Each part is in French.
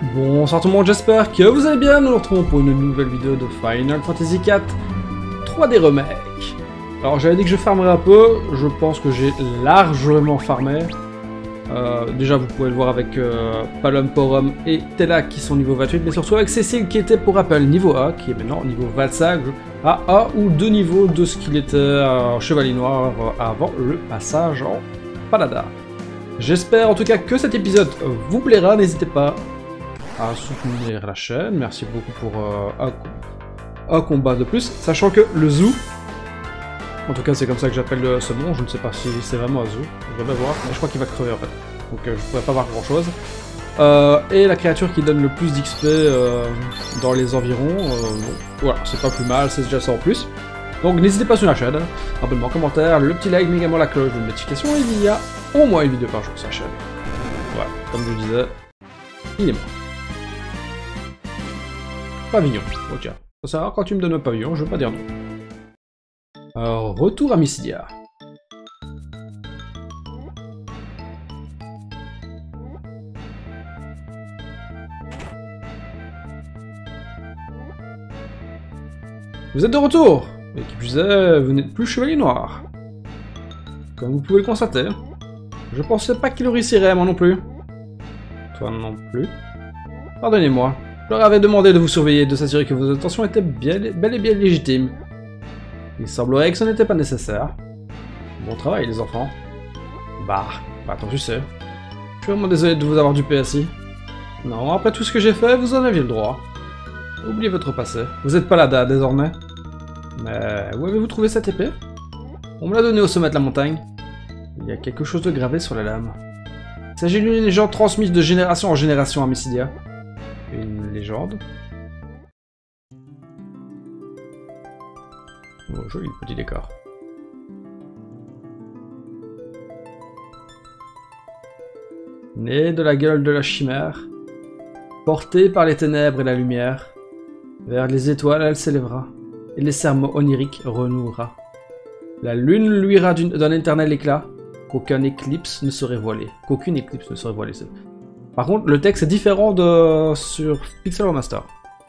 Bonsoir tout le monde, j'espère que vous allez bien. Nous nous retrouvons pour une nouvelle vidéo de Final Fantasy IV 3D Remake. Alors j'avais dit que je farmerais un peu, je pense que j'ai largement farmé. Déjà vous pouvez le voir avec Palom, Porom et Tella qui sont niveau 28, mais surtout avec Cécile qui était pour rappel niveau A, qui est maintenant niveau 25, à A ou 2 niveaux de ce qu'il était Chevalier Noir avant le passage en Paladin. J'espère en tout cas que cet épisode vous plaira, n'hésitez pas à soutenir la chaîne, merci beaucoup pour un combat de plus, sachant que le zoo, en tout cas c'est comme ça que j'appelle ce nom, je ne sais pas si c'est vraiment un zoo, je vais voir, mais je crois qu'il va crever en fait, donc je pourrais pas voir grand chose. Et la créature qui donne le plus d'XP dans les environs, voilà, c'est pas plus mal, c'est déjà ça en plus. Donc n'hésitez pas sur la chaîne, abonnement, commentaire, le petit like, mais également la cloche de notification, et il y a au moins une vidéo par jour sur la chaîne. Voilà, comme je disais, il est mort. Pavillon, oh tiens, ça quand tu me donnes un pavillon, je veux pas dire non. Alors, retour à Mysidia. Vous êtes de retour! Et qui plus est, vous n'êtes plus Chevalier Noir. Comme vous pouvez le constater. Je pensais pas qu'il réussirait, moi non plus. Toi non plus. Pardonnez-moi. Je leur avais demandé de vous surveiller et de s'assurer que vos intentions étaient bel et bien légitimes. Il semblerait que ce n'était pas nécessaire. Bon travail, les enfants. Bah attends, tu sais. Je suis vraiment désolé de vous avoir dupé ainsi. Non, après tout ce que j'ai fait, vous en aviez le droit. Oubliez votre passé. Vous êtes Paladin désormais. Mais où avez-vous trouvé cette épée? On me l'a donnée au sommet de la montagne. Il y a quelque chose de gravé sur la lame. Il s'agit d'une légende transmise de génération en génération à Mysidia. Une légende. Oh, joli petit décor. Née de la gueule de la chimère, portée par les ténèbres et la lumière, vers les étoiles elle s'élèvera, et les serments oniriques renouera. La lune luira d'un éternel éclat, qu'aucune éclipse ne saurait voiler. Par contre, le texte est différent de sur Pixel Remaster.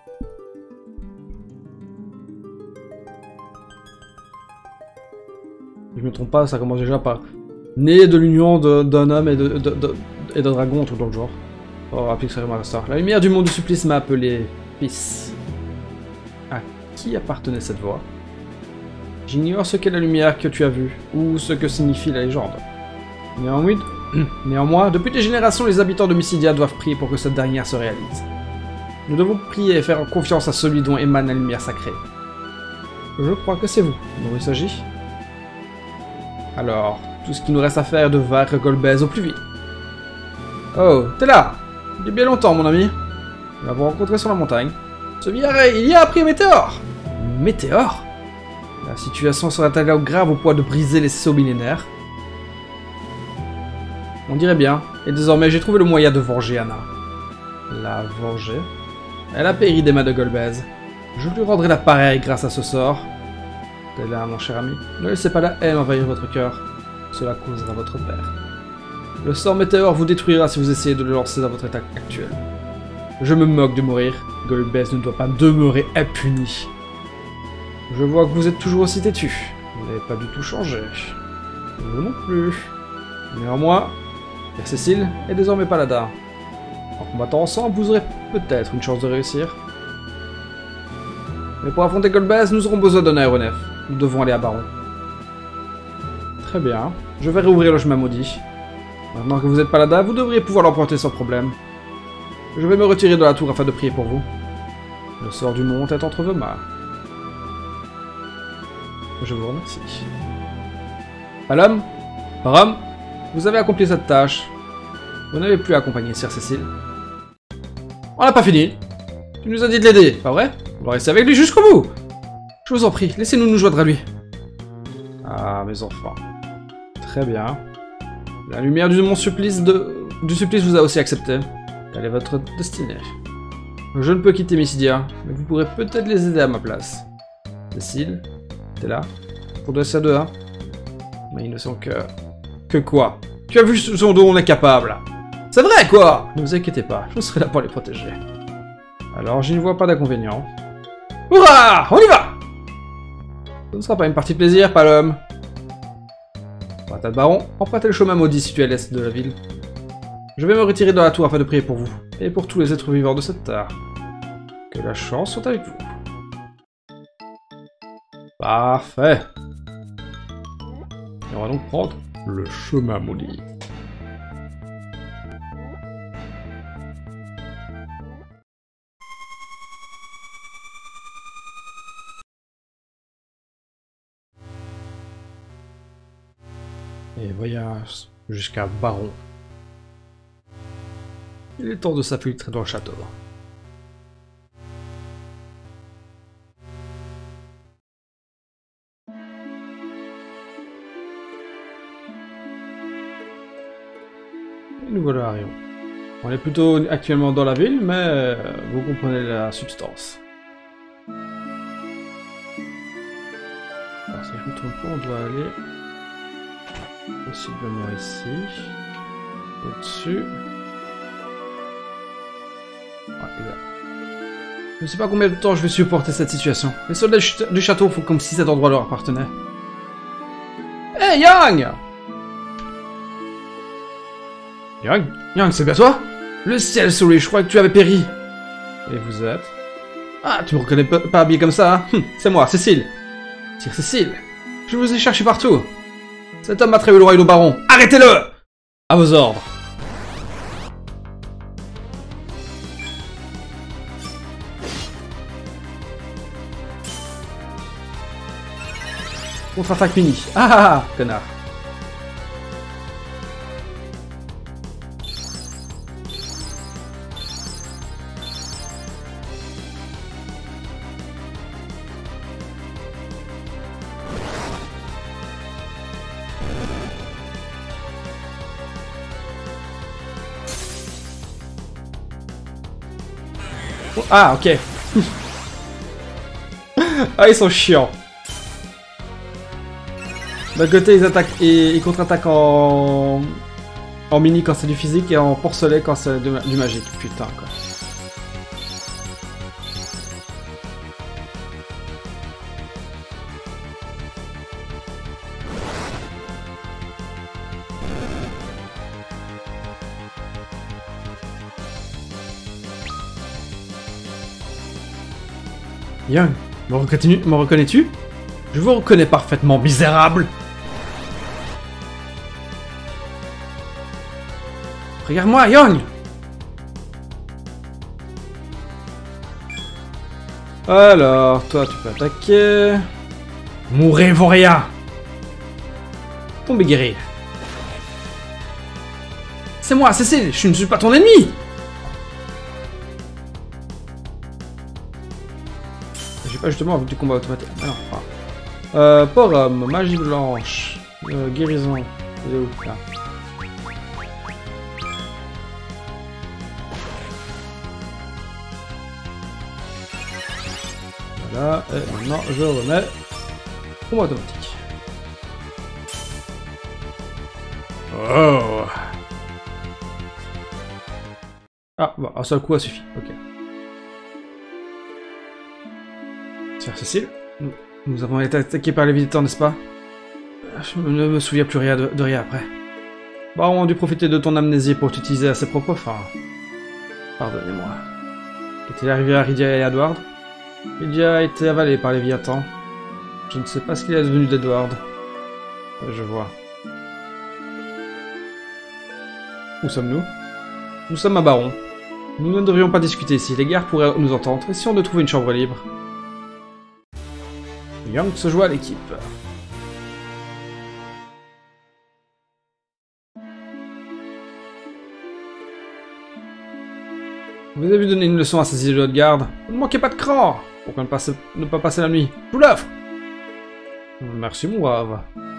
Si je me trompe pas, ça commence déjà par né de l'union d'un homme et d'un dragon, un truc dans le genre. Oh, à Pixel Remaster. La lumière du monde du supplice m'a appelé fils. À qui appartenait cette voix? J'ignore ce qu'est la lumière que tu as vue, ou ce que signifie la légende. Néanmoins, depuis des générations, les habitants de Mysidia doivent prier pour que cette dernière se réalise. Nous devons prier et faire confiance à celui dont émane la lumière sacrée. Je crois que c'est vous dont il s'agit. Alors, tout ce qu'il nous reste à faire est de vaincre Golbez au plus vite. Oh, t'es là! Il y a bien longtemps, mon ami. Nous l'avons rencontré sur la montagne. Il y a appris un météore! Météore? La situation sera-t-elle grave au point de briser les sceaux millénaires? On dirait bien. Et désormais, j'ai trouvé le moyen de venger Anna. La venger? Elle a péri des mains de Golbez. Je lui rendrai la pareille grâce à ce sort. T'es là, mon cher ami. Ne laissez pas la haine envahir votre cœur. Cela causera votre perte. Le sort météore vous détruira si vous essayez de le lancer dans votre état actuel. Je me moque de mourir. Golbez ne doit pas demeurer impuni. Je vois que vous êtes toujours aussi têtu. Vous n'avez pas du tout changé. Vous non plus. Néanmoins, Père Cécile est désormais Paladin. En combattant ensemble, vous aurez peut-être une chance de réussir. Mais pour affronter Golbez, nous aurons besoin d'un aéronef. Nous devons aller à Baron. Très bien. Je vais réouvrir le chemin maudit. Maintenant que vous êtes Paladin, vous devriez pouvoir l'emporter sans problème. Je vais me retirer de la tour afin de prier pour vous. Le sort du monde est entre vos mains. Je vous remercie. Palom, Porom, vous avez accompli cette tâche. Vous n'avez plus à accompagner Sir Cécile. On n'a pas fini. Tu nous as dit de l'aider, pas vrai? On va rester avec lui jusqu'au bout. Je vous en prie, laissez-nous nous joindre à lui. Ah, mes enfants. Très bien. La lumière du supplice vous a aussi accepté. Quelle est votre destinée? Je ne peux quitter Mysidia, mais vous pourrez peut-être les aider à ma place. Cécile, t'es là? Pour de ça deux, hein? Mais ils ne sont que... Que quoi? Tu as vu ce dont on est capable? C'est vrai, quoi! Ne vous inquiétez pas, je serai là pour les protéger. Alors, je ne vois pas d'inconvénient. Hurrah! On y va! Ce ne sera pas une partie de plaisir, pas l'homme. Patate baron, empruntez le chemin maudit situé à l'est de la ville. Je vais me retirer de la tour afin de prier pour vous, et pour tous les êtres vivants de cette terre. Que la chance soit avec vous. Parfait. Et on va donc prendre le chemin maudit. Et voyage jusqu'à Baron. Il est temps de s'infiltrer dans le château. Et nous voilà arrivés. On est plutôt actuellement dans la ville, mais vous comprenez la substance. Alors si je ne me trompe pas, on doit aller possiblement ici, au-dessus. Ah, et là. Je ne sais pas combien de temps je vais supporter cette situation. Les soldats du château font comme si cet endroit leur appartenait. Hey Yang! Yang, c'est bien toi? Le ciel souris, je crois que tu avais péri. Et vous êtes? Ah, tu me reconnais pas habillé comme ça, hein? C'est moi, Cécile. Sire Cécile, je vous ai cherché partout. Cet homme m'a trahi le royaume au baron. Arrêtez-le! À vos ordres. Contre-attaque mini. Ah, connard. Ah, ok. Ah, ils sont chiants. D'un côté, ils attaquent et ils contre-attaquent en mini quand c'est du physique et en porcelet quand c'est du magique. Putain, quoi. Yang, me reconnais-tu? Je vous reconnais parfaitement, misérable! Regarde-moi, Yang! Alors, toi tu peux attaquer... Mourez, Voria! Tombez guéri. C'est moi, Cécile, je ne suis pas ton ennemi! J'ai pas justement envie du combat automatique. Alors, Porum, magie blanche, guérison, il est où là? Voilà, et maintenant je remets combat automatique. Oh! Ah, bon, un seul coup, ça suffit, ok. Sire Cécile, nous avons été attaqués par les visiteurs, n'est-ce pas? Je ne me souviens plus rien de rien après. Baron a dû profiter de ton amnésie pour t'utiliser à ses propres fins. Pardonnez-moi. Qu'est-il arrivé à Rydia et à Edward? Rydia a été avalée par les Léviathans. Je ne sais pas ce qu'il est devenu d'Edward. Je vois. Où sommes-nous? Nous sommes à Baron. Nous ne devrions pas discuter ici, les gardes pourraient nous entendre. Essayons de trouver une chambre libre. Yang se joue à l'équipe. Vous avez donné une leçon à ces îlots de garde. Ne manquez pas de cran. Pourquoi ne pas passer la nuit? Je vous l'offre. Merci mon brave.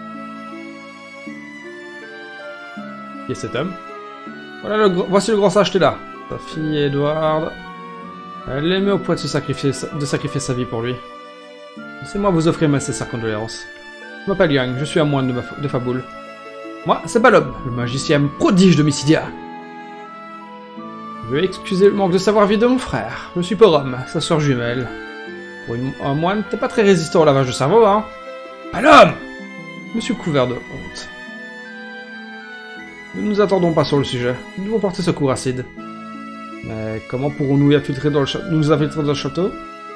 Qui est cet homme? Voilà voici le grand sage là. Sa fille Edward. Elle aimait au point de sacrifier sa vie pour lui. Laissez-moi vous offrir mes sincères condoléances. Je m'appelle Yang, je suis un moine de Faboul. Moi, c'est Balob, le magicien prodige de Mysidia. Veuillez excuser le manque de savoir-vivre de mon frère. Je suis Porom, sa sœur jumelle. Pour un moine, t'es pas très résistant au lavage de cerveau, hein? À l'homme! Je me suis couvert de honte. Ne nous attendons pas sur le sujet. Nous devons porter secours à Sid. Mais comment pourrons-nous nous infiltrer dans le château?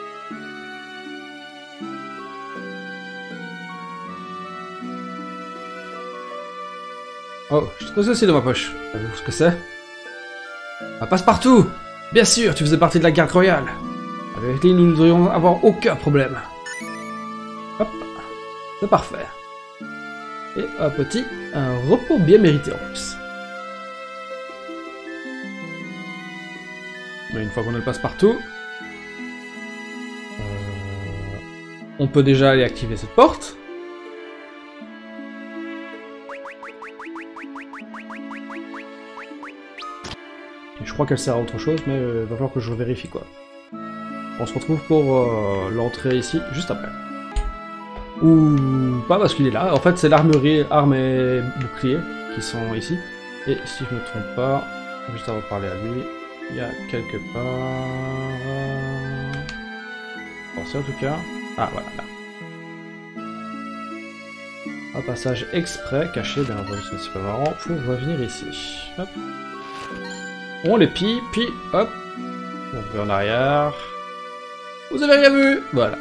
Oh, je trouve ceci dans ma poche. Savez-vous ce que c'est? Un passe-partout! Bien sûr, tu faisais partie de la garde royale. Avec lui, nous ne devrions avoir aucun problème. Hop, c'est parfait. Et un repos bien mérité en plus. Mais une fois qu'on a le passe-partout, on peut déjà aller activer cette porte. Et je crois qu'elle sert à autre chose, mais il va falloir que je vérifie quoi. On se retrouve pour l'entrée ici, juste après. Ou pas parce qu'il est là, en fait c'est l'armurerie, armes et boucliers qui sont ici. Et si je me trompe pas, juste avant de parler à lui, il y a quelque part... Pensez en tout cas... Ah voilà, là. Un passage exprès, caché, bien entendu c'est pas marrant, pour revenir ici. Hop. On les pille, puis hop. On va en arrière. Vous avez rien vu? Voilà.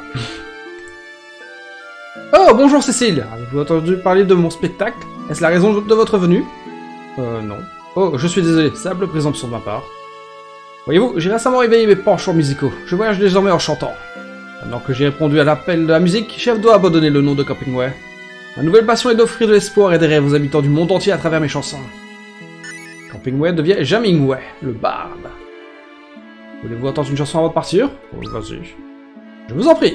Oh, bonjour Cécile! Avez-vous entendu parler de mon spectacle? Est-ce la raison de votre venue? Non. Oh, je suis désolé, simple présomption de ma part. Voyez-vous, j'ai récemment réveillé mes penchants musicaux. Je voyage désormais en chantant. Maintenant que j'ai répondu à l'appel de la musique, chef doit abandonner le nom de Campingway. Ma nouvelle passion est d'offrir de l'espoir et des rêves aux habitants du monde entier à travers mes chansons. Campingway devient Jamingway, le barde. Voulez-vous entendre une chanson avant de partir? Oh, vas-y. Je vous en prie.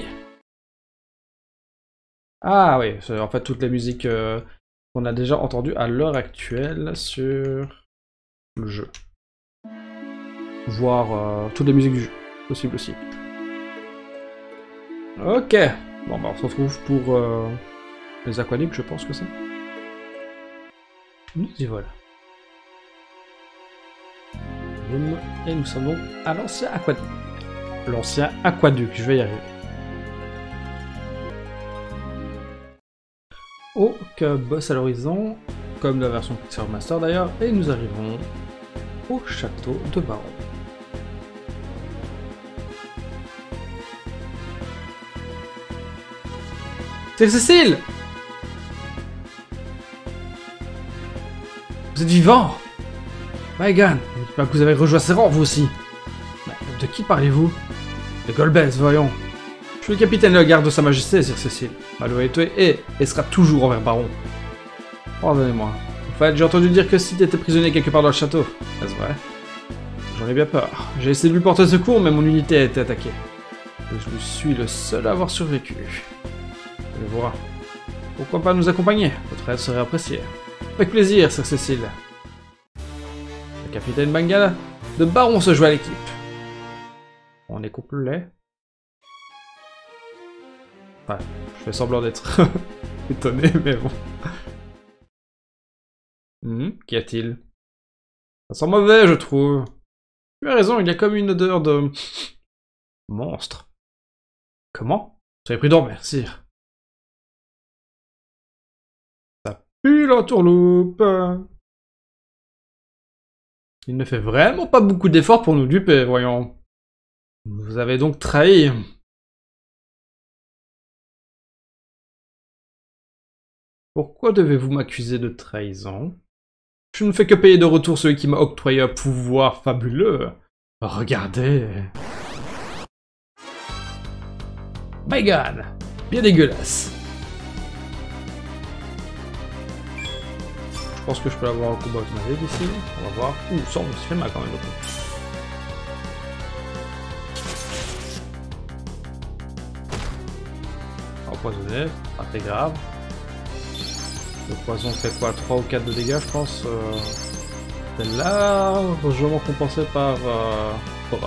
Ah oui, c'est en fait toutes les musiques qu'on a déjà entendues à l'heure actuelle sur le jeu. Voire toutes les musiques du jeu, possible aussi. Ok. Bon bah on se retrouve pour les aquaducs, je pense que c'est. Nous y voilà. Et nous sommes donc à l'ancien aquaduc. L'ancien aquaduc, je vais y arriver. Aucun boss à l'horizon, comme la version Pixar Master d'ailleurs, et nous arrivons au château de Baron. C'est Cécile! Vous êtes vivant! Maegan, ne dites pas que vous avez rejoint ses rangs, vous aussi! Mais de qui parlez-vous? De Golbez, voyons. Je suis le capitaine de la garde de Sa Majesté, Sir Cécile. Ma loyauté est et sera toujours envers Baron. Pardonnez-moi. En fait, j'ai entendu dire que Sid était prisonnier quelque part dans le château. Est-ce vrai? J'en ai bien peur. J'ai essayé de lui porter secours, mais mon unité a été attaquée. Et je suis le seul à avoir survécu. Allez voir. Pourquoi pas nous accompagner? Votre aide serait appréciée. Avec plaisir, Sir Cécile. Le capitaine Bangala de Baron se joue à l'équipe. On est complet. Ouais, je fais semblant d'être étonné, mais bon. Qu'y a-t-il? Ça sent mauvais, je trouve. Tu as raison, il y a comme une odeur de... monstre. Comment? Soyez prudent, sire. Ça pue l'entourloupe. Il ne fait vraiment pas beaucoup d'efforts pour nous duper, voyons. Vous avez donc trahi. Pourquoi devez-vous m'accuser de trahison? Je ne fais que payer de retour celui qui m'a octroyé un pouvoir fabuleux. Regardez. My God, bien dégueulasse. Je pense que je peux avoir un combat automatique ici. On va voir. Ouh, ça on se fait mal quand même. Empoisonné, pas très grave. Le poison fait quoi, 3 ou 4 de dégâts je pense. C'est largement compensé par Porom.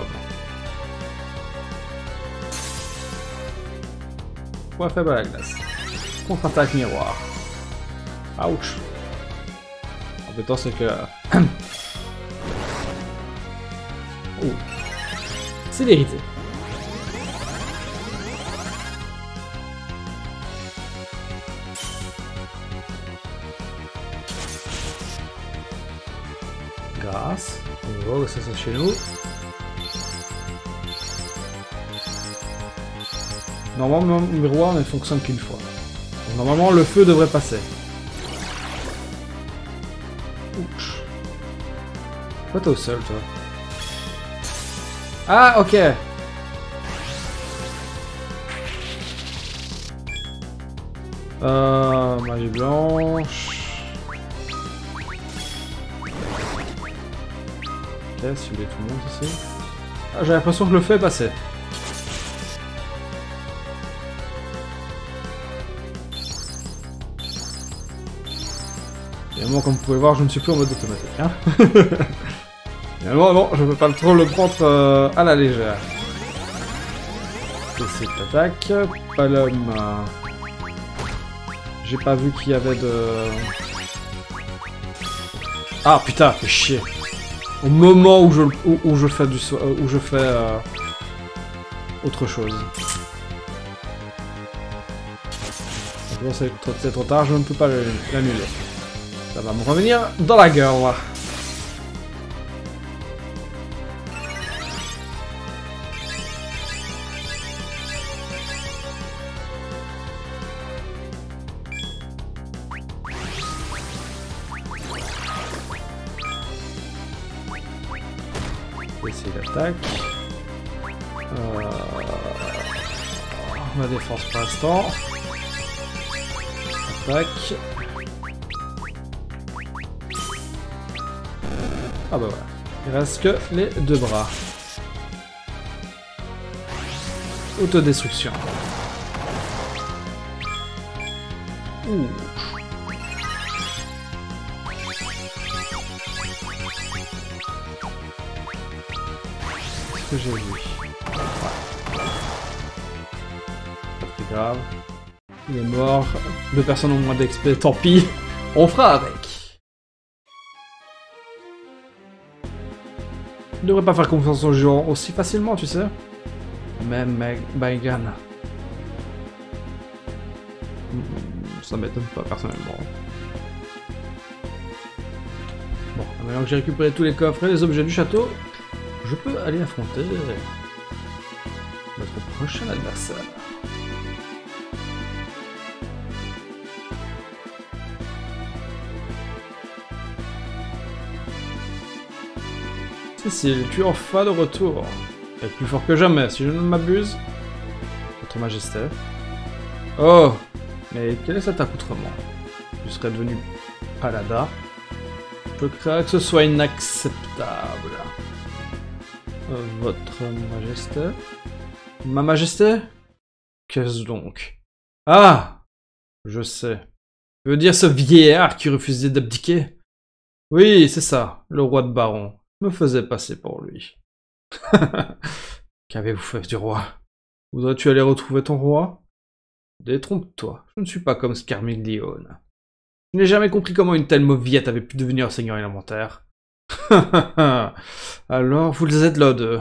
Point faible à la glace. Contre-attaque miroir. Ouch. L'embêtant c'est que... Oh. Célérité. Grâce. On voit que ça c'est chez nous. Normalement, le miroir ne fonctionne qu'une fois. Donc, normalement, le feu devrait passer. Ouch. Pourquoi t'es au sol, toi? Ah, ok. Magie blanche. Ok, cibler tout le monde ici. Ah, j'ai l'impression que le feu est passé. Évidemment, comme vous pouvez voir, je ne suis plus en mode automatique. Hein. Finalement, non, je ne peux pas trop le prendre à la légère. Essayer d'attaque. Palom. J'ai pas vu qu'il y avait de... Ah putain, fais chier. Au moment où je fais du où je fais autre chose. Bon, c'est trop tard, je ne peux pas l'annuler. Ça va me revenir dans la gueule. Essayer l'attaque. Ma défense pour l'instant. Attaque. Ah bah voilà. Il reste que les deux bras. Autodestruction. Ouh. Ce que j'ai vu. Ouais. Pas très grave. Il est mort. Deux personnes ont moins d'XP, tant pis. On fera avec. Je ne devrais pas faire confiance aux gens aussi facilement, tu sais. Même Baigan. Ça m'étonne pas personnellement. Bon, maintenant que j'ai récupéré tous les coffres et les objets du château, je peux aller affronter notre prochain adversaire. Cécile, tu es enfin de retour. Et plus fort que jamais, si je ne m'abuse. Votre Majesté. Oh, mais quel est cet accoutrement? Tu serais devenu paladin. Je crains que ce soit inacceptable. Votre Majesté? Ma Majesté? Qu'est-ce donc? Ah! Je sais. Tu veux dire ce vieillard qui refusait d'abdiquer? Oui, c'est ça, le roi de Baron. Me faisait passer pour lui. Qu'avez-vous fait du roi? Voudrais-tu aller retrouver ton roi? Détrompe-toi, je ne suis pas comme Scarmiglione. Je n'ai jamais compris comment une telle mauviette avait pu devenir seigneur élémentaire. Alors, vous êtes là deux.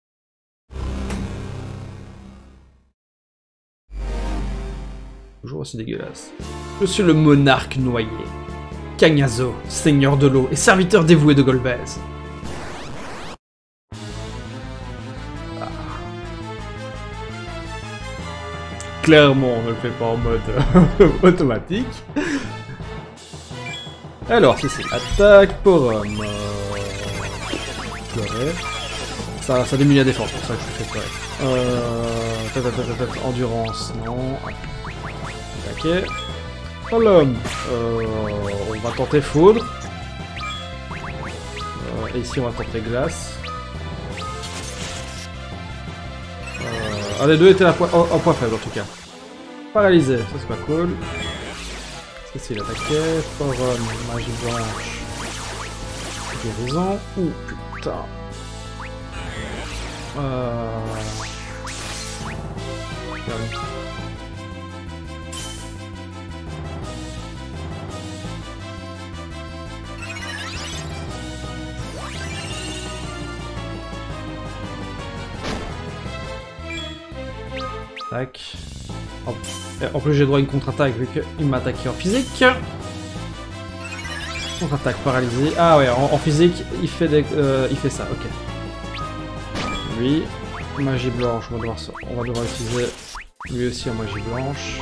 Toujours aussi dégueulasse. Je suis le monarque noyé. Cagnazo, seigneur de l'eau et serviteur dévoué de Golbez. Clairement, on ne le fait pas en mode automatique. Alors, c'est attaque pour pleurer. Ça diminue la défense, pour ça que je fais pleurer. Endurance, non. Attaquer. Oh l'homme. On va tenter foudre. Et ici, on va tenter glace. Ah, les deux étaient en point faible en tout cas. Paralysé, ça c'est pas cool. Qu'est-ce qu'il attaquait? Forum, magie blanche. Guérison. Ouh putain. Regardez. Tac. Hop. En plus j'ai droit à une contre-attaque vu qu'il m'a attaqué en physique. Contre-attaque paralysée. Ah ouais, en physique il fait ça, ok. Lui, magie blanche, on va devoir utiliser lui aussi en magie blanche.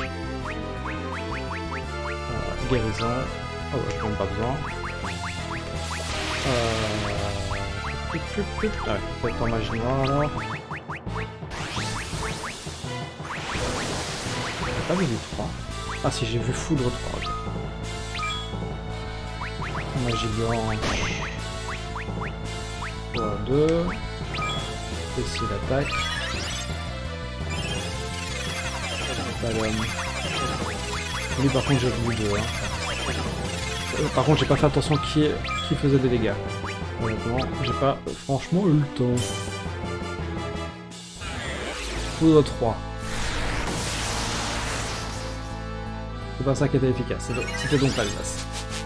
Guérison. Oh ouais, j'en ai pas besoin. Ouais, peut-être en magie noire alors. J'ai pas vu 3. Ah si, j'ai vu foudre 3. Okay. Magie blanche. 3, 2. Ici l'attaque. Lui par contre j'ai vu 2. Hein. Par contre j'ai pas fait attention qui faisait des dégâts. Honnêtement, j'ai pas franchement eu le temps. Foudre 3. C'est pas ça qui était efficace, c'était donc pas glace.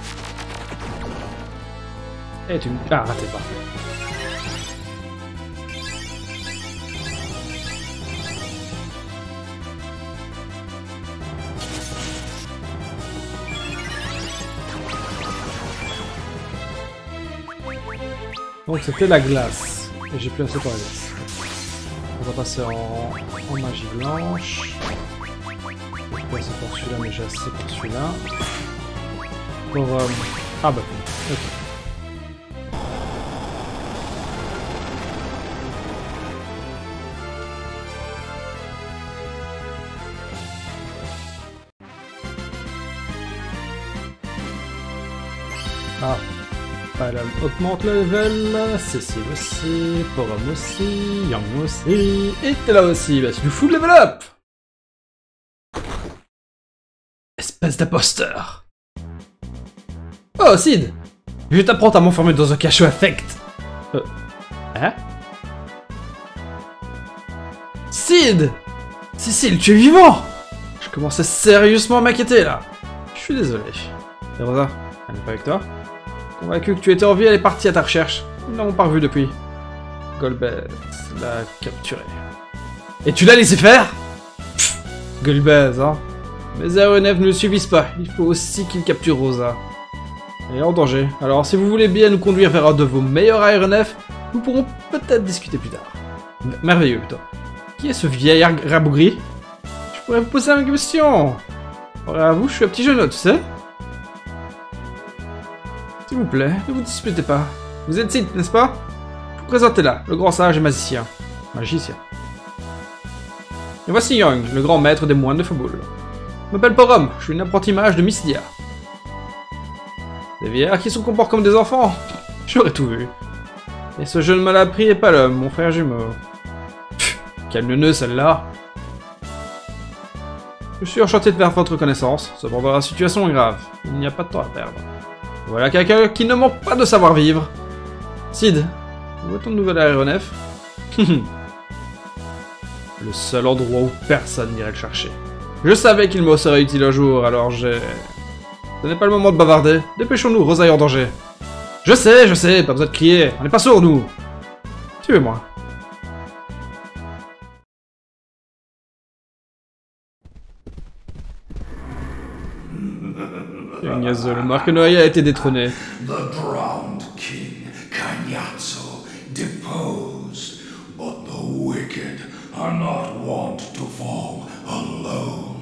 Et tu me... Ah, raté, parfait. Donc c'était la glace, et j'ai plus assez pour la glace. On va passer en magie blanche. J'ai plus assez pour celui-là, mais j'ai assez pour celui-là. Pour... Ah bah ok. Ah. Elle augmente le level, Cécile aussi, Porum aussi, Yang aussi, et t'es là aussi, bah c'est du full level up! Espèce d'imposteur! Oh, Sid! Je t'apprends à m'enfermer dans un cachot affect! Hein? Sid! Cécile, tu es vivant! Je commençais sérieusement à m'inquiéter là! Je suis désolé. Et Rosa, elle n'est pas avec toi? Convaincu que tu étais en vie, elle est partie à ta recherche. Ils n'ont pas revu depuis. Golbez l'a capturé. Et tu l'as laissé faire? Pfff, Golbez, hein. Mes aéronefs ne le suffisent pas. Il faut aussi qu'il capture Rosa. Elle est en danger. Alors, si vous voulez bien nous conduire vers un de vos meilleurs aéronefs, nous pourrons peut-être discuter plus tard. Merveilleux, toi. Qui est ce vieil rabougri? Je pourrais vous poser une question. À vous, je suis un petit jeune, tu sais? S'il vous plaît, ne vous disputez pas. Vous êtes Sid, n'est-ce pas? Je vous présente là, le grand sage et magicien. Magicien. Et voici Young, le grand maître des moines de Faboul. Je m'appelle Porum, je suis une apprentie mage de Mystidia. Des vieillards qui se comportent comme des enfants. J'aurais tout vu. Et ce jeune mal appris est pas l'homme, mon frère jumeau. Pfff, quelle neuneuse celle-là. Je suis enchanté de faire votre connaissance, cependant la situation est grave. Il n'y a pas de temps à perdre. Voilà quelqu'un qui ne manque pas de savoir-vivre. Sid, où est ton nouvel aéronef? Le seul endroit où personne n'irait le chercher. Je savais qu'il me serait utile un jour, alors j'ai... Ce n'est pas le moment de bavarder. Dépêchons-nous, Rosa est en danger. Je sais, pas besoin de crier. On n'est pas sourds, nous. Suivez-moi. Le marque Noailles a été détrôné. The drowned king, Kanyatsu, deposed, but the wicked are not wont to fall alone.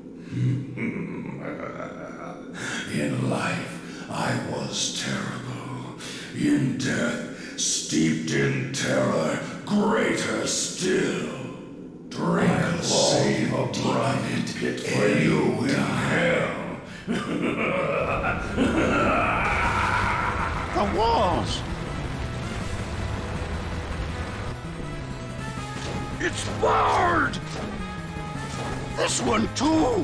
In life, I was terrible. In death, steeped in terror, greater still. Drink all the blood and you in hell. The walls! It's barred! This one too!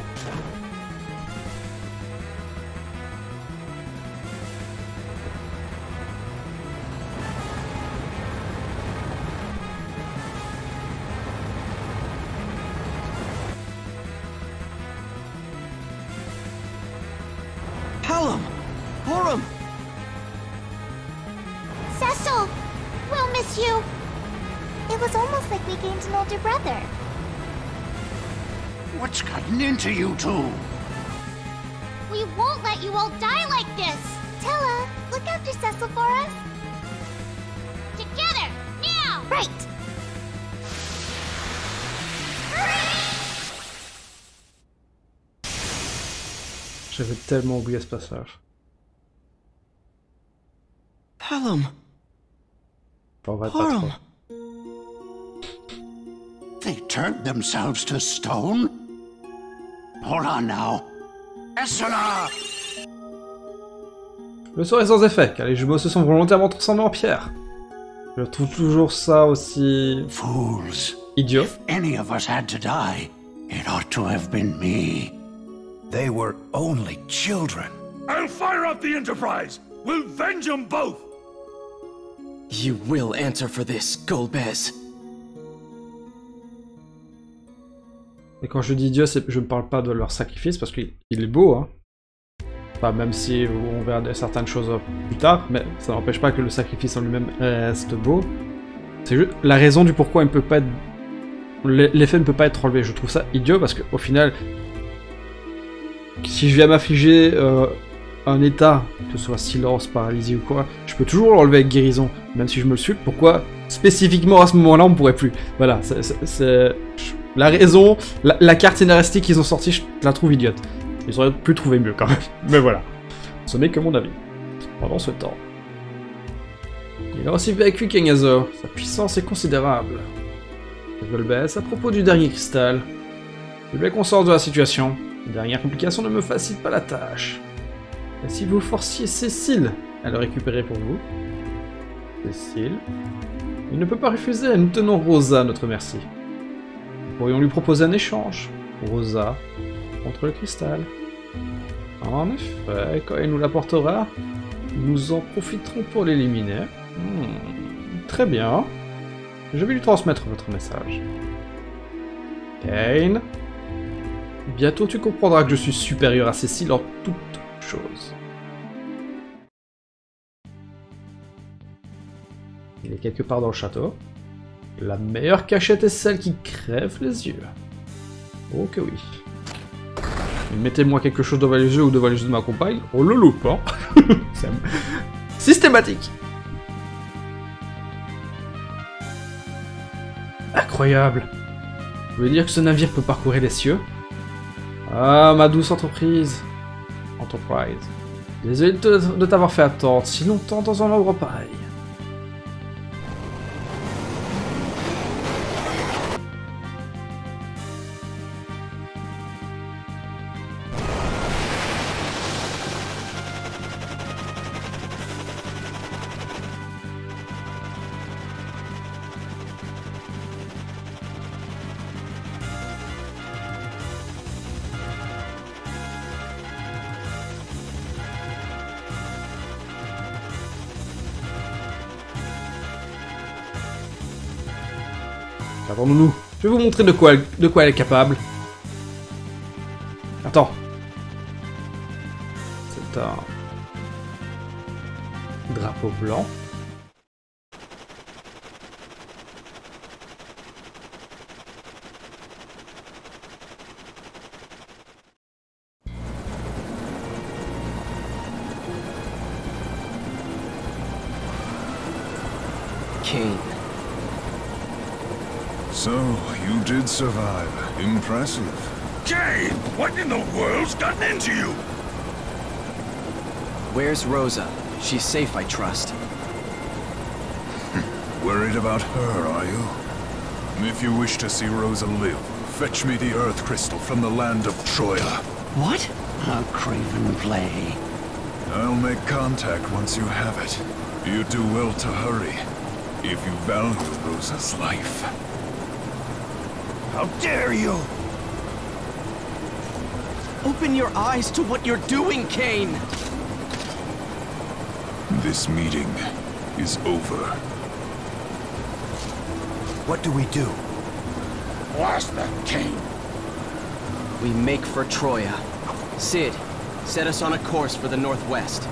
Porum! Cecil! We'll miss you! It was almost like we gained an older brother. What's gotten into you two? We won't let you all die like this! Tella, look after Cecil for us. Together, now! Right! J'avais tellement oublié ce passage. Pelham. On va pas trop. They turned themselves to stone? Hold on now. Essela! Le sort est sans effet, car les jumeaux se sont volontairement transformés en pierre. Je trouve toujours ça aussi... Fools. idiot. If any of us had to die, it ought to have been me. They were only children. I'll fire up the Enterprise! We'll venge them both! You will answer for this, Golbez. Et quand je dis idiot, je ne parle pas de leur sacrifice, parce qu'il est beau, hein. Enfin, même si on verra certaines choses plus tard, mais ça n'empêche pas que le sacrifice en lui-même reste beau. C'est juste la raison du pourquoi il ne peut pas être... L'effet ne peut pas être enlevé. Je trouve ça idiot, parce qu'au final... Si je viens m'affliger un état, que ce soit silence, paralysie ou quoi, je peux toujours l'enlever avec guérison, même si je me le suis. Pourquoi spécifiquement à ce moment-là on ne pourrait plus? Voilà, c'est la raison, la carte scénaristique qu'ils ont sortie, je la trouve idiote. Ils auraient pu trouver mieux quand même, mais voilà. Ce n'est que mon avis. Pendant ce temps. Il a aussi vécu Kengazo, sa puissance est considérable. Golbez, à propos du dernier cristal, je voulais qu'on sorte de la situation. Les dernières complications ne me facilitent pas la tâche. Et si vous forciez Cécile à le récupérer pour vous? Cécile? Il ne peut pas refuser, nous tenons Rosa à notre merci. Nous pourrions lui proposer un échange. Rosa contre le cristal. En effet, quand il nous l'apportera, nous en profiterons pour l'éliminer. Très bien. Je vais lui transmettre votre message. Kane? Bientôt tu comprendras que je suis supérieur à Cécile en toutes choses. Il est quelque part dans le château. La meilleure cachette est celle qui crève les yeux. Oh que oui. Mettez-moi quelque chose devant les yeux ou devant les yeux de ma compagne, on le loupe, hein. C'est systématique. Incroyable. Vous voulez dire que ce navire peut parcourir les cieux? Ah, ma douce Enterprise. Désolé de t'avoir fait attendre si longtemps dans un endroit pareil. Attendons-nous. Je vais vous montrer de quoi elle est capable. Attends. C'est un drapeau blanc. Kane. So, you did survive. Impressive. Kane, what in the world's gotten into you? Where's Rosa? She's safe, I trust. Worried about her, are you? If you wish to see Rosa live, fetch me the Earth Crystal from the land of Troya. What? A craven play. I'll make contact once you have it. You do well to hurry, if you value Rosa's life. How dare you! Open your eyes to what you're doing, Kane! This meeting is over. What do we do? Blast that Kane! We make for Troya. Sid, set us on a course for the northwest.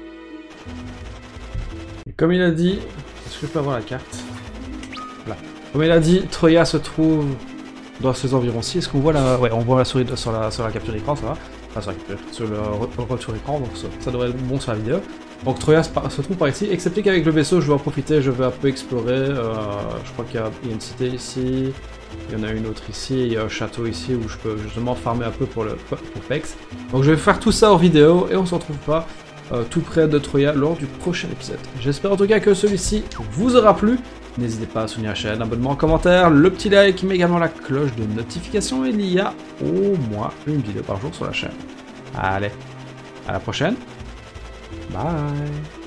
Et comme il a dit, est-ce que je peux avoir la carte? Là. Comme il a dit, Troya se trouve dans ces environs-ci. Est-ce qu'on voit la... Ouais, on voit la souris sur la capture d'écran, ça va. Enfin, sur le retour écran, donc ça devrait être bon sur la vidéo. Donc Troya se trouve par ici, excepté qu'avec le vaisseau, je vais en profiter, je vais un peu explorer. Je crois qu'il y a une cité ici, il y en a une autre ici, il y a un château ici où je peux justement farmer un peu pour PEX. Donc je vais faire tout ça en vidéo et on se retrouve pas tout près de Troya lors du prochain épisode. J'espère en tout cas que celui-ci vous aura plu. N'hésitez pas à soutenir la chaîne, abonnement, commentaire, le petit like, mais également la cloche de notification. Il y a au moins une vidéo par jour sur la chaîne. Allez, à la prochaine. Bye.